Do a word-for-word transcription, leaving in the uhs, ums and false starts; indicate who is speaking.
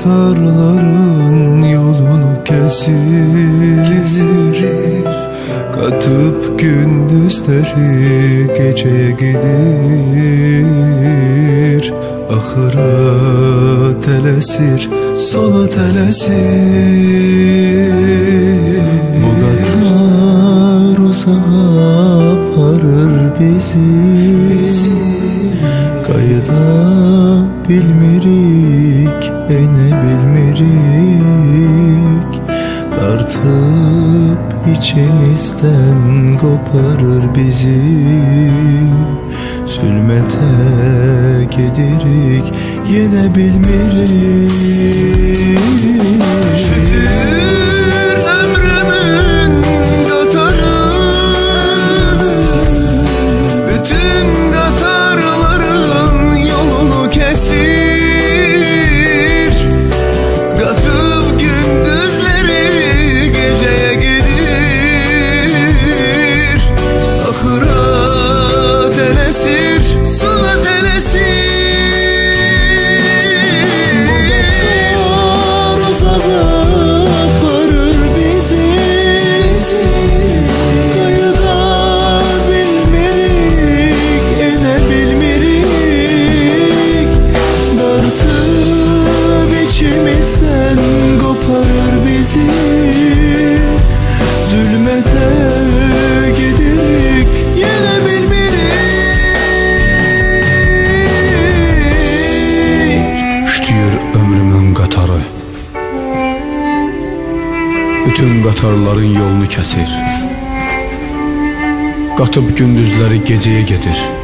Speaker 1: qatarların yolunu kesir, kesir. Katıp gündüzleri geceye gidir. Ahıra tələsir, sola tələsir. Bu qatar uzağa aparır bizi, qayıda bilmirik, ene bilmirik. Dartıp içimizden koparır bizi. Zulmete gidirik, yine bilmirik. Şükür ömrümün qatarı, bütün qatarların yolunu kesir. Qatıp gündüzleri geceye gidir. Ahıra tələsir, sola tələsir. Koparır bizi, zulmete gidirik, yine bilmirik.
Speaker 2: Şütüyür ömrümün qatarı, bütün qatarların yolunu kesir. Qatıp gündüzleri geceye gedir.